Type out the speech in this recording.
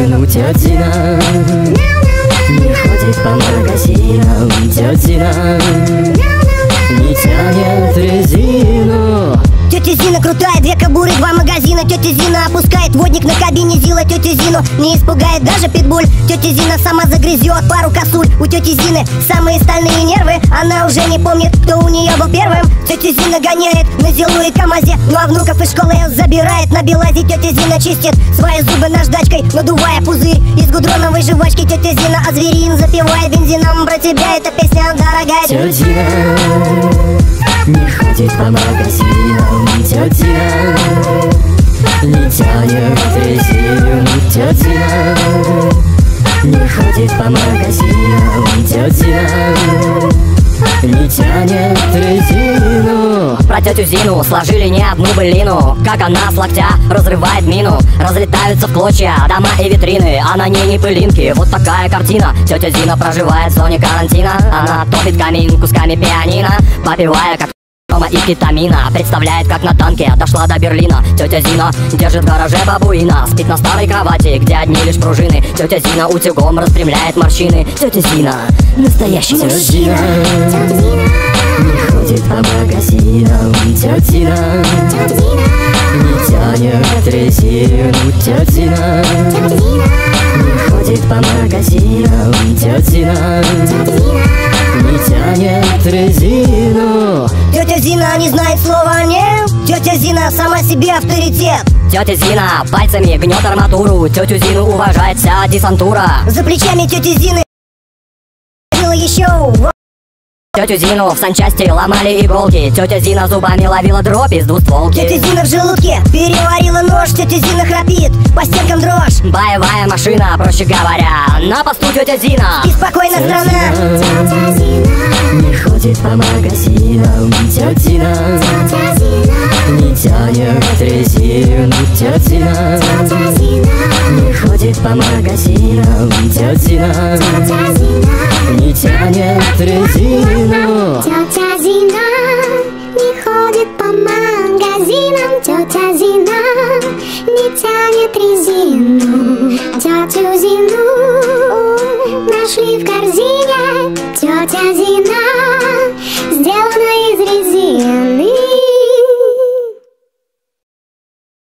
резину. Тетя Зина не ходит по магазинам. Тетя Зина не тянет резину. Тетя Зина крутая, 2 кобуры, 2 магазина. Тетя Зина опускает водник на кабине Зила. Тетя Зину не испугает даже питбуль. Тетя Зина сама загрызет пару косуль. У тети Зины самые стальные нервы. Она уже не помнит, кто у нее был первым. Тетя Зина гоняет на Зилу и КамАЗе. Ну а внуков из школы забирает на Белазе. Тетя Зина чистит свои зубы наждачкой, надувая пузырь из гудроновой жвачки. Тетя Зина, а зверин запивает бензином. Про тебя эта песня дорогая. Тетя Зина не ходит по магазинам. Тетя Зина не тянет резину. Тетя Зина не ходит по магазинам. Тетя Зина не тянет резину. Про тетю Зину сложили не одну былину. Как она с локтя разрывает мину. Разлетаются в клочья дома и витрины, а на ней не пылинки. Вот такая картина. Тетя Зина проживает в зоне карантина. Она топит камин кусками пианино, попивая как и кетамина. Представляет, как на танке дошла до Берлина. Тетя Зина держит в гараже бабуина. Спит на старой кровати, где одни лишь пружины. Тетя Зина утюгом распрямляет морщины. Тетя Зина настоящий мужчина. Не ходит по магазинам. Тетя Зина не тянет резину. Тетя Зина не ходит по магазинам. Тетя Зина не тянет резину. Тетя Зина не знает слова «нет». Тетя Зина сама себе авторитет. Тетя Зина пальцами гнет арматуру. Тетю Зину уважает вся десантура. За плечами тети Зины еще. Тетю Зину в санчасти ломали иголки. Тетя Зина зубами ловила дробь из двустволки. Тетя Зина в желудке переварила нож. Тетя Зина храпит, по стенкам дрожь. Боевая машина, проще говоря. На посту тетя Зина. И спокойно страна. Тетя Зина не ходит по магазинам. Тетя Зина не тянет резину. Тетя Зина не ходит по магазинам. Тетя Зина не тянет резину. Тетя Зина не ходит по магазинам. Тетя Зина не тянет резину. Тетю Зину нашли в корзине. Тетя Зина